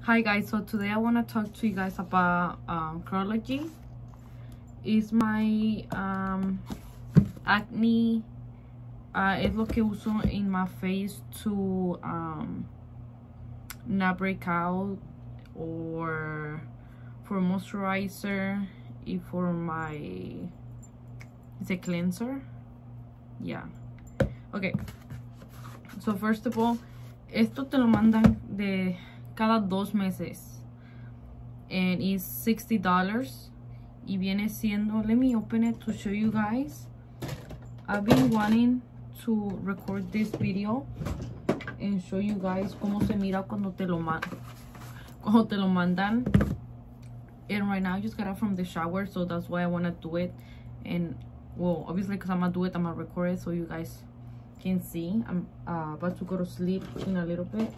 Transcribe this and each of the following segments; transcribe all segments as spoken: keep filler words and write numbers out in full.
Hi guys, so today I want to talk to you guys about um, Curology. It's my um, acne. Uh, es lo que uso in my face to um, not break out, or for moisturizer, y for my, is it cleanser? Yeah. Okay. So first of all, esto te lo mandan de cada dos meses, and it's sixty dollars, y viene siendo, let me open it to show you guys. I've been wanting to record this video and show you guys cómo se mira cuando te lo man cuando te lo mandan. And right now I just got out from the shower, so that's why I want to do it. And well, obviously because I'm gonna do it, I'm gonna record it so you guys can see. I'm uh, about to go to sleep in a little bit.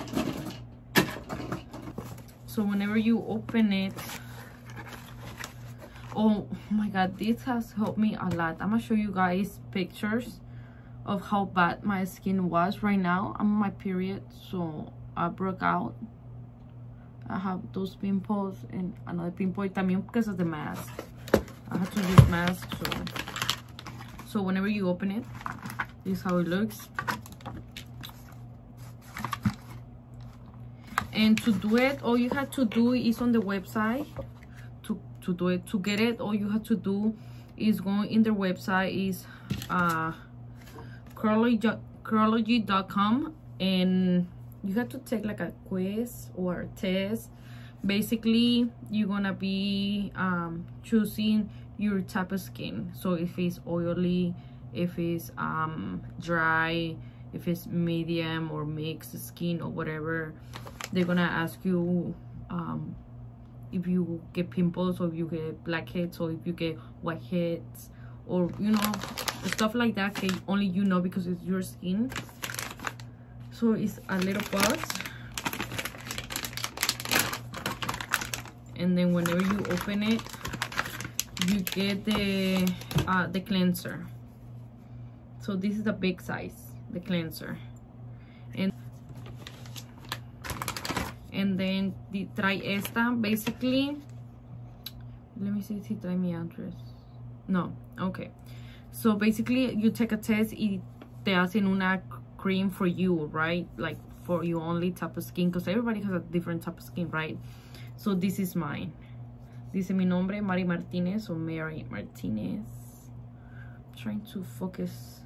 So whenever you open it, oh my god, this has helped me a lot. I'm gonna show you guys pictures of how bad my skin was right now. I'm on my period, so I broke out. I have those pimples and another pimple también because of the mask. I have to use mask. So, so whenever you open it, this is how it looks. And to do it, all you have to do is on the website. To, to do it, to get it, all you have to do is go in their website, is uh, Curology dot com, and you have to take like a quiz or a test. Basically, you're gonna be um, choosing your type of skin. So if it's oily, if it's um, dry, if it's medium or mixed skin or whatever. They're gonna ask you um, if you get pimples, or if you get blackheads, or if you get whiteheads, or you know, stuff like that. Okay, only you know because it's your skin. So it's a little box, and then whenever you open it, you get the uh, the cleanser. So this is the big size, the cleanser, and and then the trae esta. Basically, let me see if he trae mi address. No, okay. So basically, you take a test y te hacen una cream for you, right? Like for your only type of skin, because everybody has a different type of skin, right? So this is mine. Dice mi nombre, Mari Martinez, or Mary Martinez. I'm trying to focus.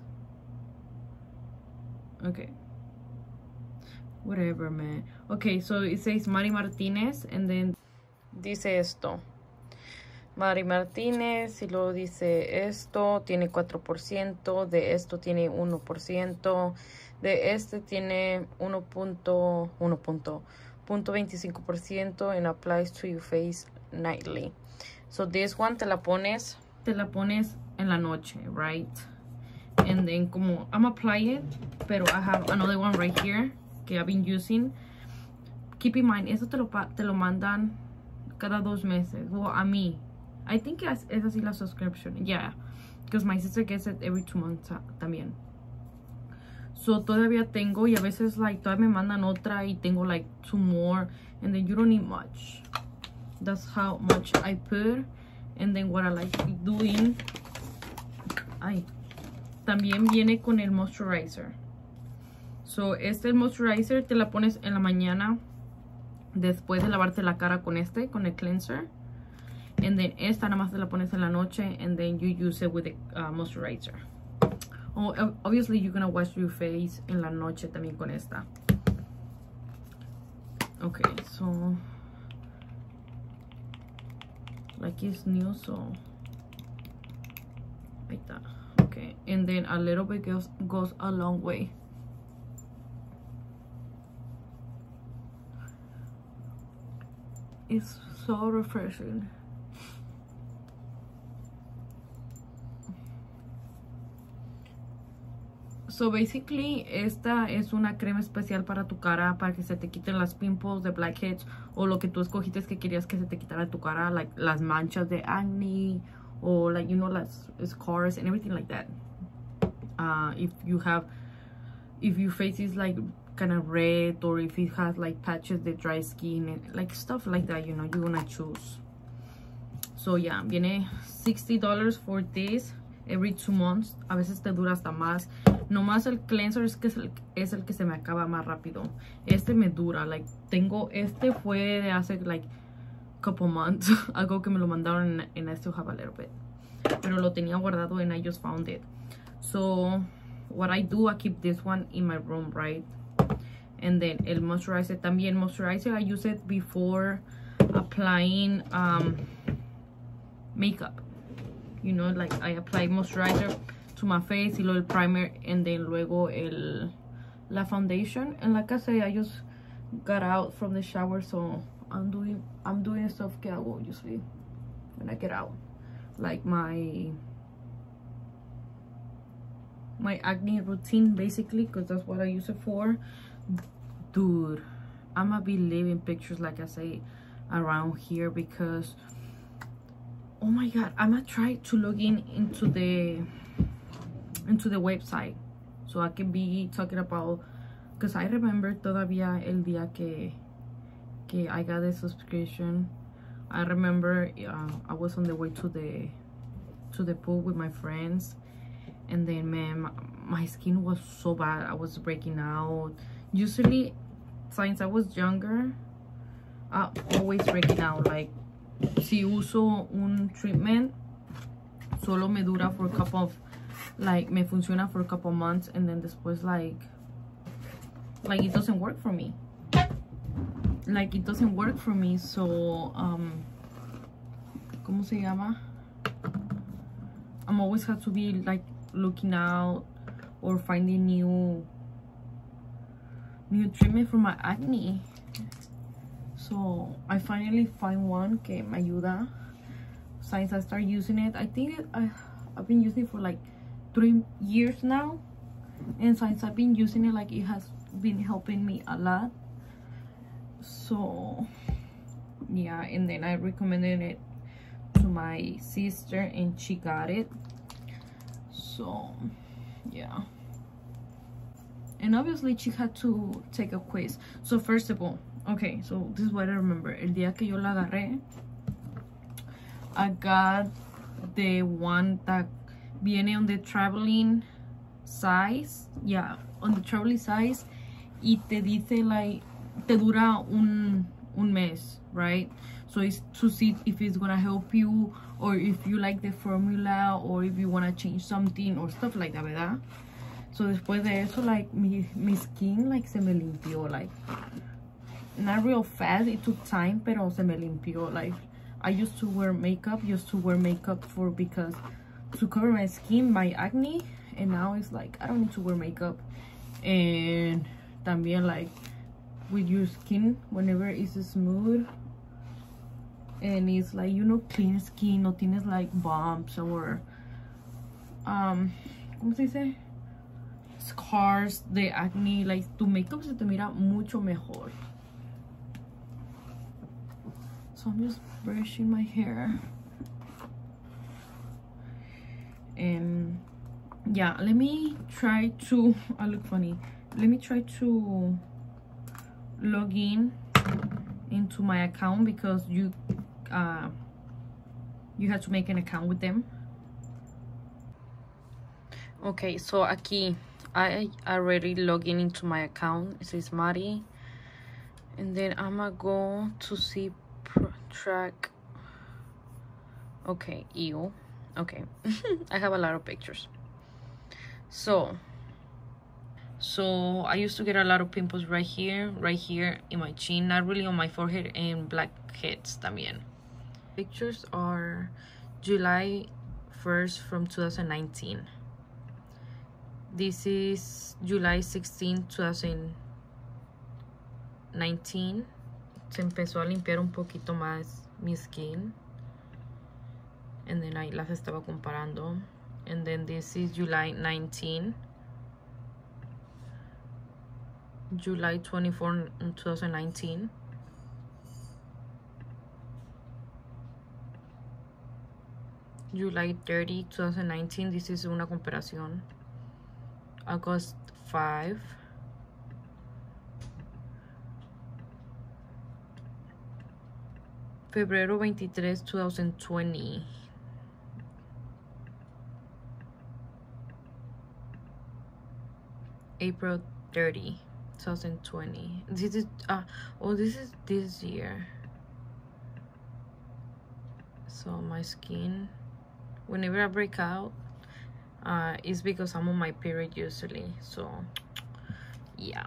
Okay. Whatever, man. Okay, so it says Mari Martinez, and then dice esto. Mari Martinez, y luego dice esto tiene cuatro por ciento, de esto tiene uno por ciento, de este tiene uno punto veinticinco por ciento, and applies to your face nightly. So this one te la pones, te la pones en la noche, right? And then como I'm apply it, pero I have another one right here que I've been using. Keep in mind, eso te lo, te lo mandan cada dos meses. Well, a mí, I think es, es así la subscription. Yeah, because my sister gets it every two months también. So todavía tengo, y a veces like todavía me mandan otra y tengo like two more, and then you don't need much. That's how much I put. And then what I like doing, ay, también viene con el moisturizer. So este el moisturizer te la pones en la mañana después de lavarte la cara con este, con el cleanser. And then esta nada más te la pones en la noche, and then you use it with the uh, moisturizer. Oh, obviously you're gonna wash your face en la noche también con esta. Okay, so like it's new, so like that. Okay, and then a little bit goes goes a long way. It's so refreshing. So basically, esta es una crema especial para tu cara, para que se te quiten las pimples, de blackheads, o lo que tú escogiste que querías que se te quitara tu cara, like las manchas de acne, or like, you know, las scars and everything like that. Uh, if you have, if your face is like kind of red, or if it has like patches de dry skin, and like stuff like that, you know, you're gonna choose. So yeah, viene sixty dollars for this every two months. A veces te dura hasta más. Nomás el cleanser es, que es, el, es el que se me acaba más rápido. Este me dura, like, tengo, este fue de hace like couple months. Algo que me lo mandaron, and I still have a little bit. Pero lo tenía guardado and I just found it. So what I do, I keep this one in my room, right? And then el moisturizer también. Moisturizer, I use it before applying um, makeup. You know, like I apply moisturizer to my face, y luego el primer, and then luego el la foundation. And like I say, I just got out from the shower, so I'm doing I'm doing stuff que hago usually when I get out, like my my acne routine, basically, because that's what I use it for. Dude, I'm gonna be leaving pictures, like I say, around here, because oh my god, I'm gonna try to log in into the into the website so I can be talking about, because I remember todavía el día que que I got the subscription. I remember uh, I was on the way to the to the pool with my friends, and then man, my, my skin was so bad. I was breaking out. Usually since I was younger, I always breaking out. Like, si uso un treatment, solo me dura for a couple of, like, me funciona for a couple months, and then después, like, like it doesn't work for me. Like, it doesn't work for me. So, um, ¿cómo se llama? I'm always have to be, like, looking out or finding new, new treatment for my acne. So I finally find one que me ayuda. Since I start using it, I think it, I, I've been using it for like three years now, and since I've been using it, like, it has been helping me a lot. So yeah, and then I recommended it to my sister, and she got it. So yeah, and obviously she had to take a quiz. So first of all, okay, so this is what I remember. El día que yo la agarré, I got the one that viene on the traveling size. Yeah, on the traveling size. Y te dice, like, te dura un, un mes, right? So it's to see if it's gonna help you, or if you like the formula, or if you wanna change something, or stuff like that, ¿verdad? So después de eso, like, mi, mi skin, like, se me limpió, like, not real fast. It took time, pero se me limpió. Like, I used to wear makeup, used to wear makeup for, because to cover my skin, my acne, and now it's like I don't need to wear makeup. And también, like, with your skin, whenever it's smooth and it's like, you know, clean skin, no tienes like bumps or um ¿cómo se dice? Scars de acne, like, tu makeup se te mira mucho mejor. So I'm just brushing my hair, and yeah, let me try to, I look funny, let me try to log in into my account, because you uh you have to make an account with them. Okay, so aquí I already log in into my account. It says Mari, and then I'm gonna go to see track. Okay, ew. Okay. I have a lot of pictures. So so I used to get a lot of pimples right here, right here in my chin, not really on my forehead, and blackheads también. Pictures are July first from two thousand nineteen. This is July sixteenth, two thousand nineteen. Se empezó a limpiar un poquito más mi skin, and then ahí las estaba comparando. And then this is July nineteenth, July twenty-fourth, two thousand nineteen. July thirtieth, two thousand nineteen. This is una comparación. August fifth. Febrero veintitrés, twenty twenty. April thirtieth, twenty twenty. This is uh oh this is this year. So my skin, whenever I break out, uh it's because I'm on my period usually. So yeah.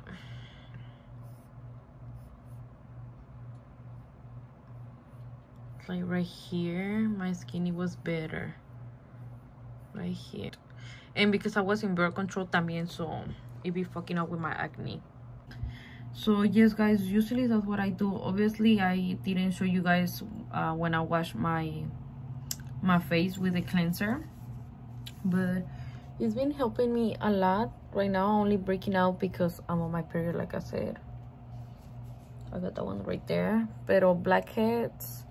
Like right here, my skin, it was better. Right here. And because I was in birth control también, so it be fucking up with my acne. So yes guys, usually that's what I do. Obviously I didn't show you guys uh, when I wash my my face with a cleanser, but it's been helping me a lot. Right now I'm only breaking out because I'm on my period, like I said. I got that one right there. Pero blackheads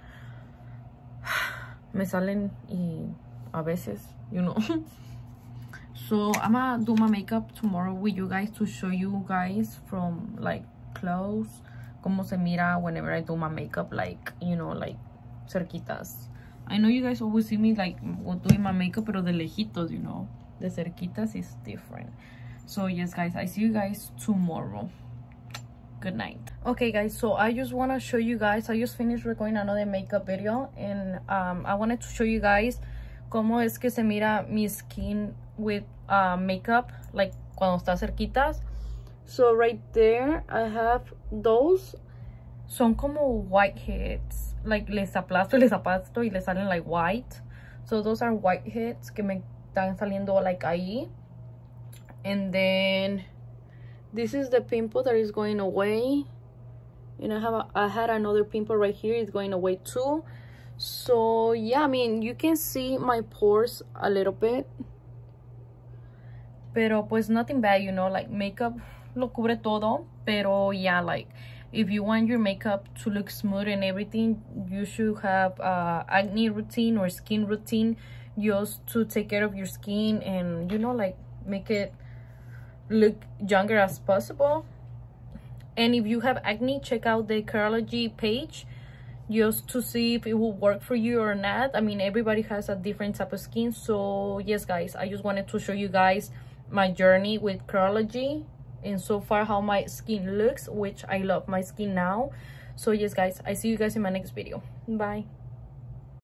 me salen y a veces, you know. So I'm gonna do my makeup tomorrow with you guys to show you guys from like close como se mira whenever I do my makeup, like, you know, like cerquitas. I know you guys always see me like doing my makeup, pero de lejitos, you know. De cerquitas is different. So yes guys, I see you guys tomorrow. Good night. Okay guys, so I just want to show you guys, I just finished recording another makeup video, and um I wanted to show you guys cómo es que se mira mi skin with uh makeup, like cuando está cerquitas. So right there I have those, son como whiteheads, like les aplasto, les aplasto y les salen like white. So those are whiteheads que me están saliendo like ahí. And then this is the pimple that is going away, and I have a, I had another pimple right here, it's going away too. So yeah, I mean, you can see my pores a little bit, pero pues nothing bad, you know, like makeup lo cubre todo. Pero yeah, like if you want your makeup to look smooth and everything, you should have uh acne routine or skin routine just to take care of your skin and, you know, like make it look younger as possible. And if you have acne, check out the Curology page just to see if it will work for you or not. I mean, everybody has a different type of skin. So yes guys, I just wanted to show you guys my journey with Curology and so far how my skin looks, which I love my skin now. So yes guys, I see you guys in my next video. Bye.